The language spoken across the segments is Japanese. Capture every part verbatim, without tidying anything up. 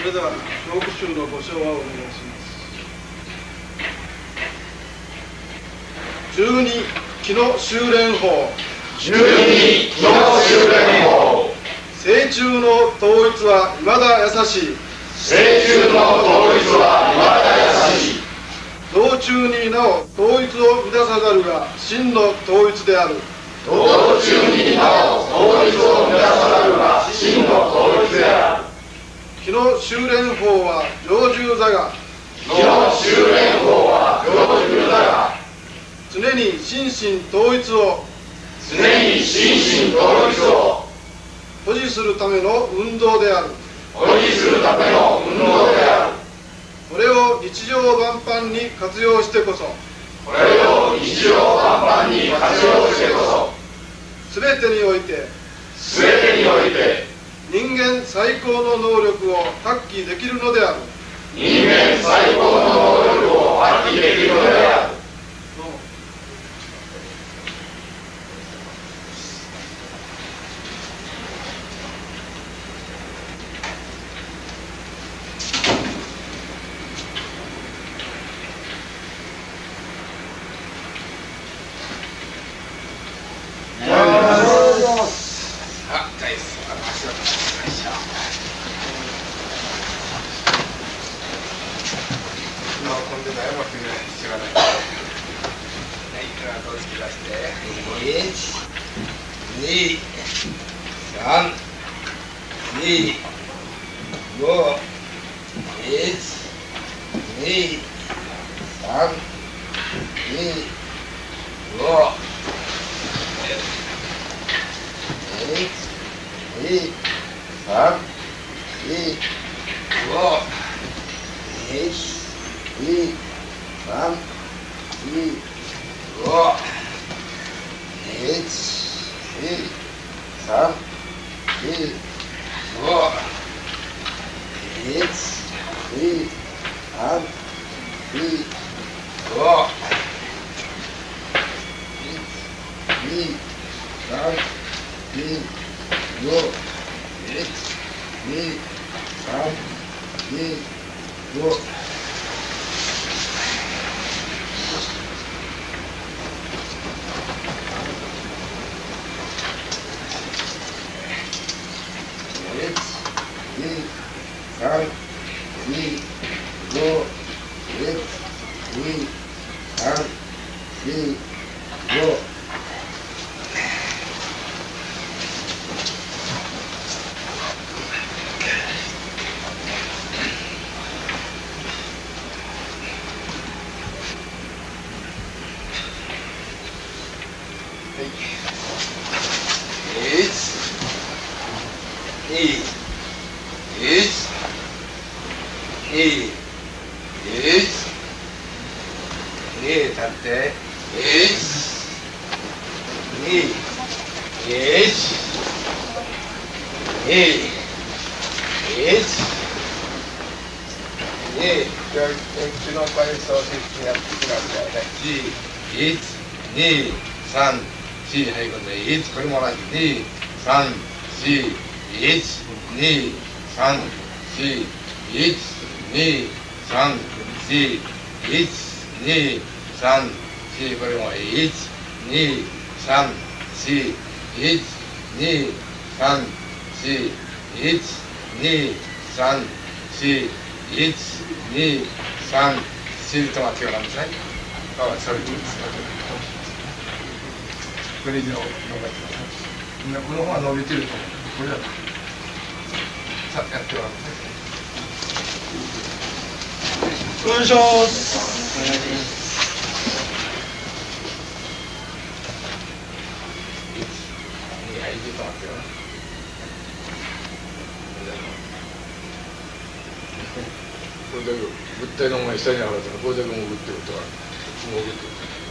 れでは教区集のご唱和をお願いします。じゅうに木の修練法。 じゅうに木の修練法。 聖中の統一は未だ優しい。 聖中の統一は未だ優しい。 道中になお統一を乱さざるが真の統一である。 道中になお統一を乱さざるが真の統一である。 木の修練法は常住座が。 木の修練法は常住座が。 常に心身統一を。 常に心身統一を。 保持するための運動である。 保持するための運動である。 これを日常万般に活用してこそ。 これを日常万般に活用してこそ。 すべてにおいて。 すべてにおいて。 人間最高の能力を発揮できるのである。 人間最高の能力を発揮できるのである。 これ以上伸ばしみんなこの方が伸びてると思う。これだとさあやってもらって。 よいしょー。 これだけ物体の前に下に上がったらこれだけ潜ってるとか潜ってる。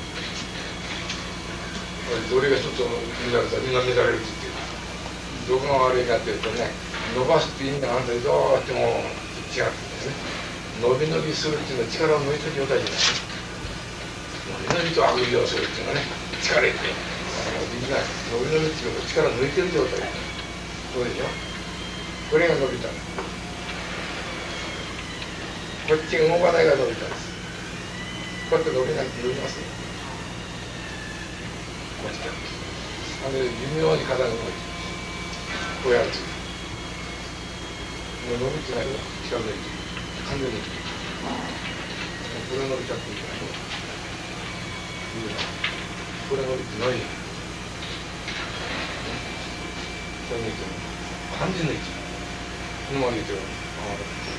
どれがちょっと乱れた身が乱れるって言ってどこが悪いかっていうとね、伸ばすって意味があるんだけどどうしても違うんですね。伸び伸びするっていうのは力を抜いた状態じゃない。伸び伸びとあくびをするっていうのはね、力入れてみんな伸び伸びっていうことは力を抜いてる状態。そうでしょ。これが伸びた。 こっちが動かないから伸びたんです。こうやって伸びないと伸びますね。こっちだ。あれ微妙に肩が動いてこうやるともう伸びてないよ。近づいて完全にこれ伸びちゃっていいからこれ伸びてないよ。これ見て完全にいい。このまま見てる。ああ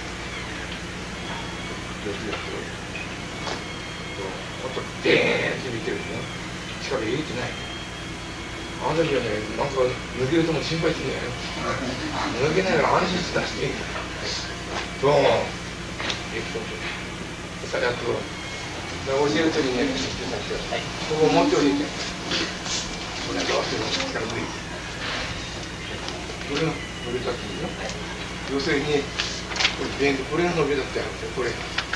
四つやってる。あとデーンって見てるね。力入れてない。あの時はね、なんか抜けるとも心配してんじゃないの。抜けないから安心して出していい。どうも。えっと、さあやってごらん。教えるときにね、ここ持っておいて。これどうしても力抜いて。これが伸びたっていいよ。要するに、これが伸びたってあるんですよ、これ。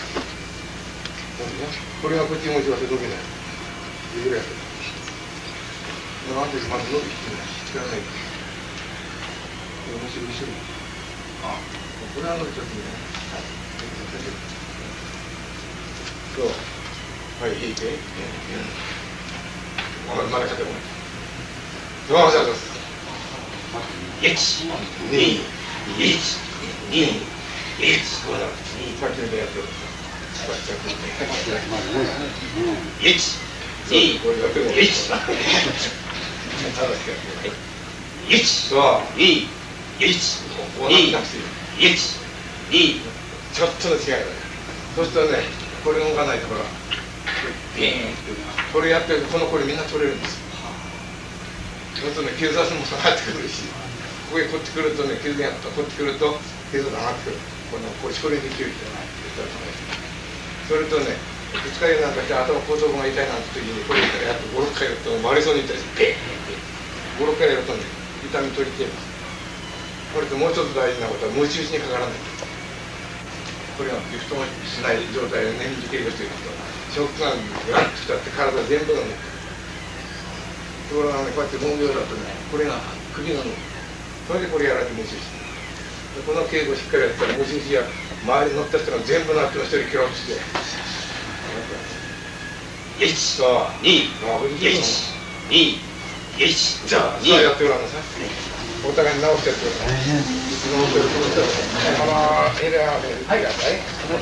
これがこっち持ち合わせ伸びない。いくらやってる。なんてまず伸びきってない。力ない。面白い一緒に。あ、これは伸びちゃっていいね。そう。はい、いいけ。まだまだ勝てもない。どうも、そうです。一、二、一、二、一。さっきのでやってる。一、二、一。一、そう、二、一、二、一、二。ちょっとの違いだね。そうするとね、これ動かないところ。ビーンってこれやってるとこのこれみんな取れるんですよ。そうするとね、血圧も下がってくるし、ここへこっち来るとね、血圧がこっち来ると血圧が上がってくる。このこれこれできるじゃない。それとね、ぶつかりなんかして頭後頭部が痛いなんて時にこれやってごろっかいやると割れそうに痛いし、ペーンごろっかいやるとね、痛み取り消えます。これともう一つ大事なことはムチ打ちにかからない。これはリフトもしない状態でね、じけるというと。ショックがガッときたって体全部がね、ところがね、こうやって本業だとね、これが首が伸びる。それでこれやられて無視して、この稽古しっかりやったら無視しや周りに乗った人が全部なっての一人キロッとして、いち、に、いち、に、いち、じゃあ、じゃあやってごらんなさい。お互いに直してやってください。あの、エラーで、はい、やったい。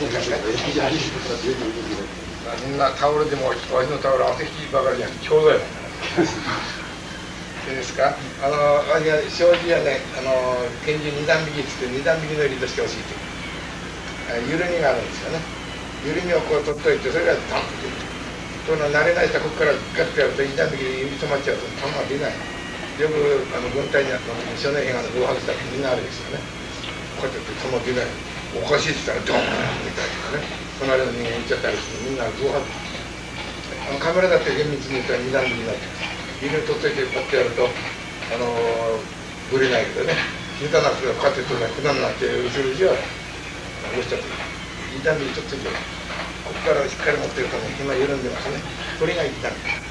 みんなタオルでも、わしのタオル汗引きばかりじゃなくて、ちょうどやね。いいですか。あの、わしが障子はね、あの、拳銃二段引きっつって、二段引きの襟として教えて。緩みがあるんですよね。緩みをこう取っといて、それがダンって。その慣れない人はここからガッとやると、二段引きで指止まっちゃうと、弾が出ない。よくあの軍隊にあった時に少年兵が暴発した時みんなあるんですよね。こうやって弾出ない。おかしいって言ったらドーンみたいなね。隣の人間行っちゃったりしてみんな暴発。あのカメラだって厳密に言ったら二段引きになっちゃう。犬取っといてこうやってやるとあのー、ぶれないけどね。下手な人がこうやってとね、普段になって後ろじゃ落ちちゃって二段引き取っといてここからしっかり持ってるとね、今緩んでますね。これが一段引き。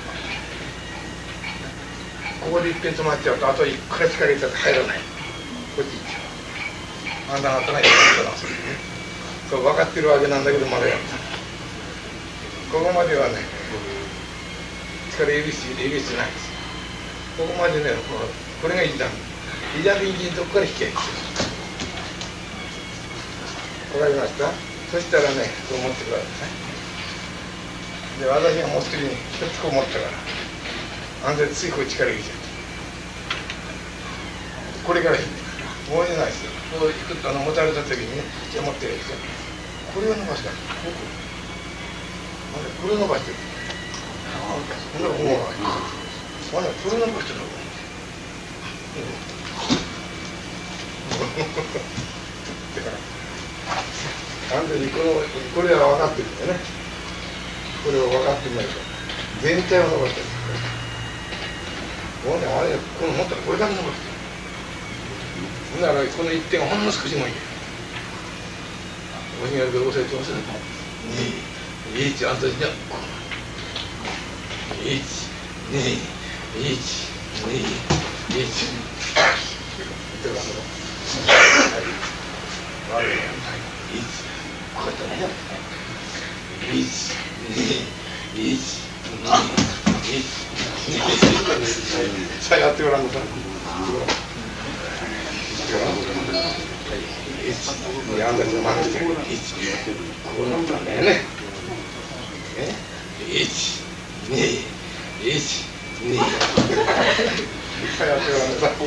ここで一遍止まっちゃうと、あといくら力入れたって入らない。こっち行っちゃう。あんな頭がいいことなんですよね。そう分かってるわけなんだけど、まだやった。ここまではね、力入れる必要ないんです。ここまでね、これが一段。一段で一にどこから引き上げてわかりました。そしたらね、こう持ってください。で、私が持ってるように、一つこう持ったから。安全ついこう力入れちゃう。これからいい。もうじゃないですよ。こういくとあの持たれた時にね、じゃ持ってるんですよ。これを伸ばした。ここ。あれ、これを伸ばしてる。これをこう。あれ、これを伸ばしてるの。だから完全にこのこれは分かってるんだよね。これを分かってみないと全体を伸ばしてる。もうね、あれ、この持ったらこれだけ伸ばしてる。だからこの一点がほんの少しもいい。おひげで押さえてますね。に、いち、あんたじゃいち、に、いち、に、いち。悪いやん。いち、こうやってね。 あんたちの真似してる。いち、こうなったんだよね。いち、に、いち、に。一回やってごらんなさい。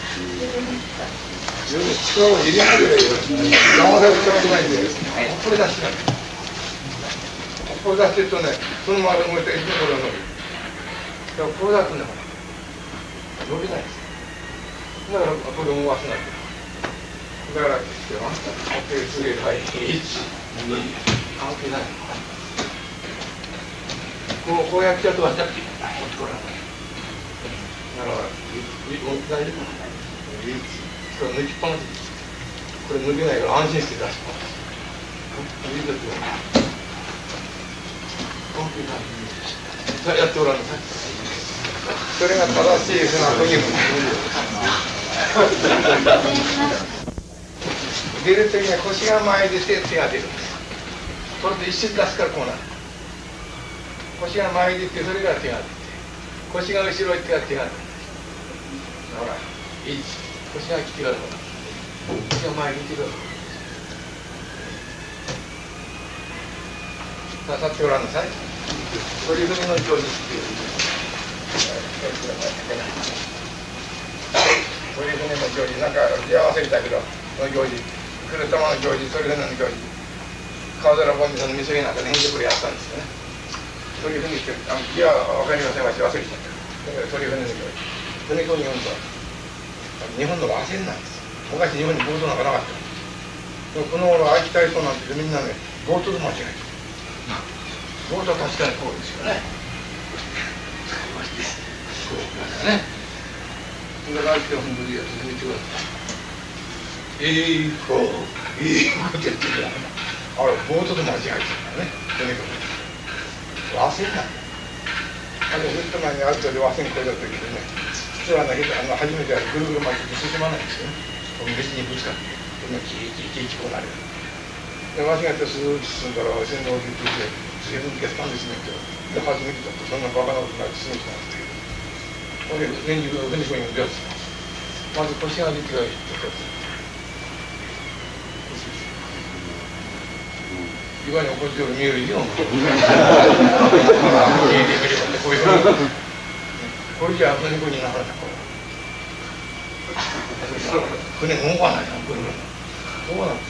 自分で力を入れないで騙されてないんで、これ出してない。これ出してるとね、そのまま動いて、いつもこれが伸びる。だからこれだとね、伸びないです。だからこれを動かせない。だから、関係すればいち、に、関係ない。こうこうやっちゃうと忘れていい。だから、大丈夫。これ抜きっぱなし。これ抜けないから安心して出します。抜いてると。関係ない。さあやってごらんなさい。それが正しいふうな雰囲気。出るときには腰が前に出て手が出るんです。これで一瞬出すからこうなる。腰が前に出てそれから手が出て、腰が後ろに手が手が出る。ほら、いち、腰が来てから腰が前に出てから。さあ、立ってごらんなさい。鳥踏みの行事っていう。鳥踏みの行事、なんか手合わせたけど、その行事。来る玉の行事、鳥船の行事、川皿本日のみそぎなんかで返事これやったんですよね。鳥船って、あの、いや、わかりません、忘れちゃった。だから鳥船の行事。船と日本とは、日本の和船なんです。昔日本にボートなんかなかった。でもこの頃、愛知体操なんてみんなね、ボートと間違えてる。ボートは確かにこうですよね。そうだね。だから、愛知の本当にやってみてください。いい子、いい子って言ってるからね。あれ、ボートと間違えてるからね。とにかく。和船なんだ。あの、ずっと前にある程度和船越えた時にね、普通はね、あの初めてやるぐるぐる巻きって進まないんですよね。別にぶつかって、こんなキーキーキーキーこうなる。で、間違ってスーッと進んだら、船頭を言ってきて、随分消したんですねけど、で、初めてだと、そんなバカなことない進めてたんですけど。ほんで、年中、船こに出す。まず腰が出てから言ってた。岩に起こっておる見えるよ。こういうふうに。これじゃ船こにならない。船動かないな、これ。そうなんです。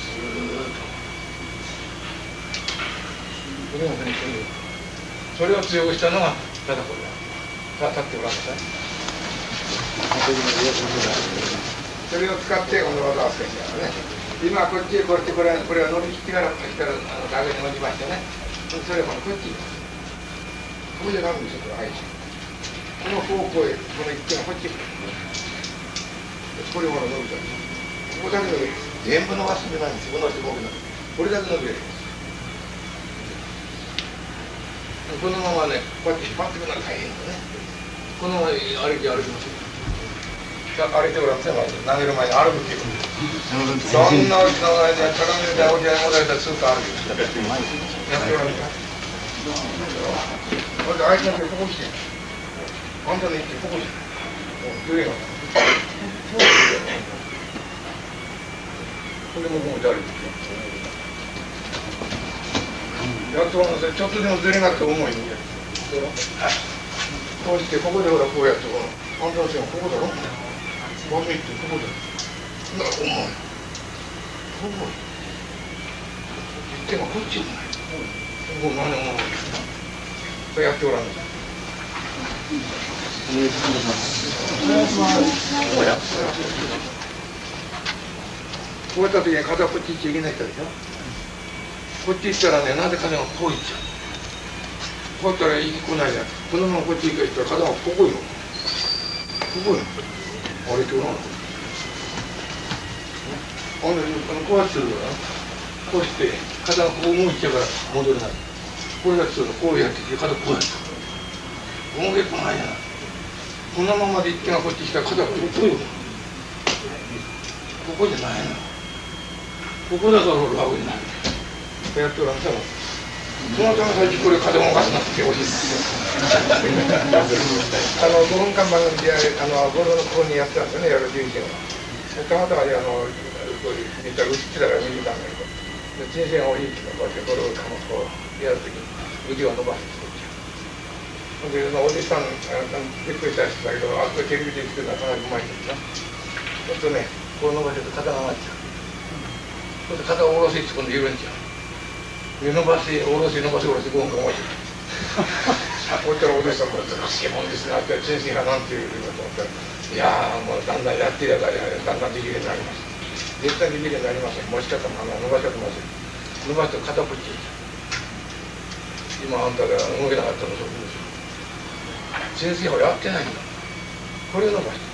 船が船こに。それを強くしたのが、ただこれだ。立ってごらんなさい。それを使って、この技を使いながらね。今こっちへこうしてこれはこれは伸びきってからこうしたらあのダメに伸びましてね。それはこっち。ここじゃダメですよ、これ愛知。この方向へこの一点がこっちへ来る。これほら伸びたんです。ここだけ伸びる。全部伸ばすんじゃないんですよ。この人僕の。これだけ伸びるんです。このままね、こうやって引っ張ってくるのが大変だね。このまま歩き歩きますよ。歩いてごらんなさい。投げる前に歩くっていう。そんなうちの間に鏡で青木屋に戻れたらスーッと歩く。やってごらんなさい。これで相手の手ここ来て。あんたの一手ここ来て。どれが。これもこうやって歩いて。やっとごらんなさい。ちょっとでもずれなくて重いんで。こうしてここでほらこうやってこの。あんたの手がここだろ。ここでここで。な、重い。重い。手がこっちじゃない。もう何重い。それやってごらんなさい。こうやった時に肩こっち行っちゃいけない人でしょ。こっち行ったらね、なぜ肩がこう行っちゃう。こうやったら息来ないじゃん。このままこっち行ったら肩がここよ。ここよ。あれってごらん。あの、こうやってするから、こうして、肩がこう動いちゃうから戻れない。これだけすると、こうやってきて、肩こうやって。動けっこないじゃない。このままで一手がこっち来たら肩がここよ。ここじゃないの。ここだから楽になる。こうやってごらんなさい。そのため最近これ肩を動かすなってほしいです。あの、ごふんかん番組で、あの、ゴルフのここにやってたんですよね、夜じゅういちじは。たまたまあのこういう見たらうちらが見るためにこう人生が多いっていうのはこうやってこれをこうやるときに腕を伸ばして作っちゃう。でおじさんびっくりした人だけど、あそこテレビで作るのはかなりうまいんですな。ちょっとねこう伸ばしてると肩が上がっちゃう。そうすると肩を下ろし今度緩んじゃう。で伸ばし下ろし伸ばし下ろしごんかもいい。こういったらおじさんも難しいもんですなって先生がなんて言うかと思ったら、いやーもうだんだんやってやからだんだんできるようになります。絶対できるようになりません。持ち方もあの伸ばし方もません。伸ばすと肩ぶっちゃう。今あんたが動けなかったのそうですよ。先生はやってないんだ。これを伸ばして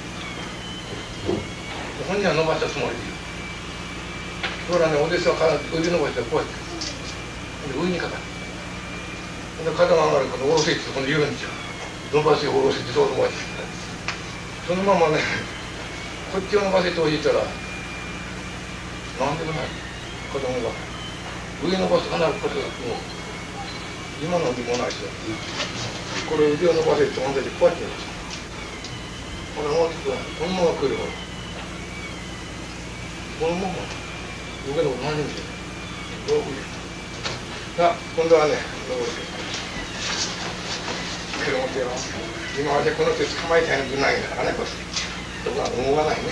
本人は伸ばしたつもりでいる。これはね、お弟子は腕伸ばしてこうやってで上にかかる。で肩が上がるから下ろせって今度緩んじゃう。伸ばせ下ろせってそう伸ばしてそのままねこっちを伸ばせておいたらなんでもない子供が上伸ばすと必ずこれもう今のにもないしこれ腕を伸ばせって同じこうやってやるんですよ。これもう一度このまま来るからこのまま上のこと何にもしない。さあ今度はね伸ばしてこれ持ってよ。今までこの手捕まえたいのぶん投げたからねこれとこは動かないね。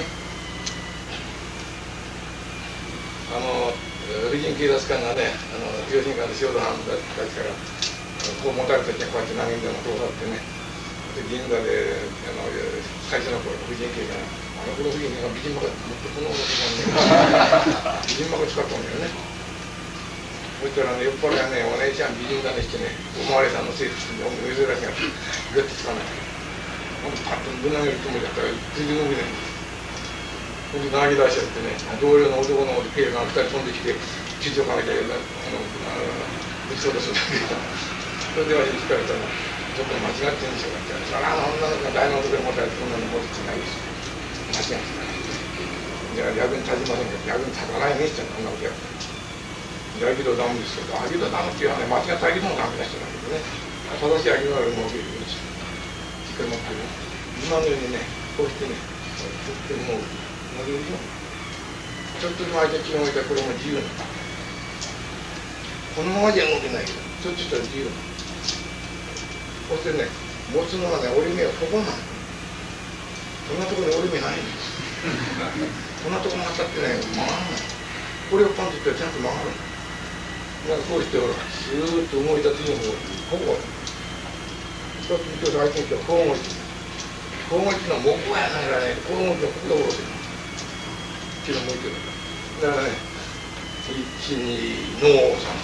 あの婦人警察官がねあの両親官の塩田藩たちからこう持たれた時はこうやって投げんだのこうだってねで銀座であの最初の頃婦人警官あの頃婦人警官美人箱もっとこの男がね美人箱使ったんだよね。そしたらね、酔っ払いはね、お姉ちゃん美人だねしてね、おまわりさんのせいですんで、珍しいがグッとつかない。ほんとパッとぶん投げるつもりだったら、全然伸びないんです。ほんで投げ出しちゃってね、同僚の男の警官がふたり飛んできて、地図をかけて、あの、ぶち落とすんだけど、それでは聞かれたら、ちょっと間違ってんでしょうかって言ったら、そらあの女の子が大の男で持たれて、こんなの持ってないです。間違ってない。じゃあ役に立ちませんけど、役に立たないねって言ったら、こんなことやった。だけどダメですけど、あげどダメっていうのはね、間違ったあげどもダメな人だけどね、正しいあげどはもうしっかり持ってる。今のようにね、こうしてね、こうしてもう投げるよ。ちょっとでも相手気が向いたらこれも自由なの。このままじゃ動けないけど、ちょっとしたら自由なの。そしてね、持つのはね、折り目はここなの。こんなところに折り目ないんです。こんなところに当たってね、曲がらない。これをパンといったらちゃんと曲がる。なんかこうしてほら、スーッと動いた次の方、ここ、一つ見て相手に来たらこう動いてる。こう動いてるのはもうこうやないからね、こう動いてるのここで下ろせる。手が向いてるから。だからね、いち、に、ノーさん。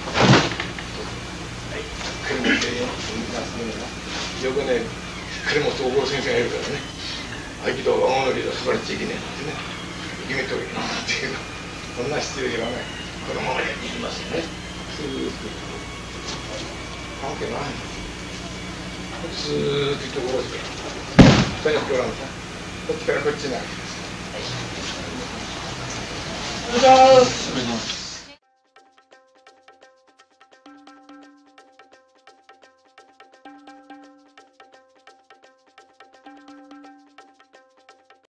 はい、これ持ってるよ。よくね、これ持っておぼろ先生がいるからね。合気道は大乗りで座っちゃいけねえなんてね。決めとるよなっていうの。こんな失礼はね、このままでいきますよね。スーッと。関係ない。スーッと下ろすから。下に膨らむさ。こっちからこっちになる。 お願いします。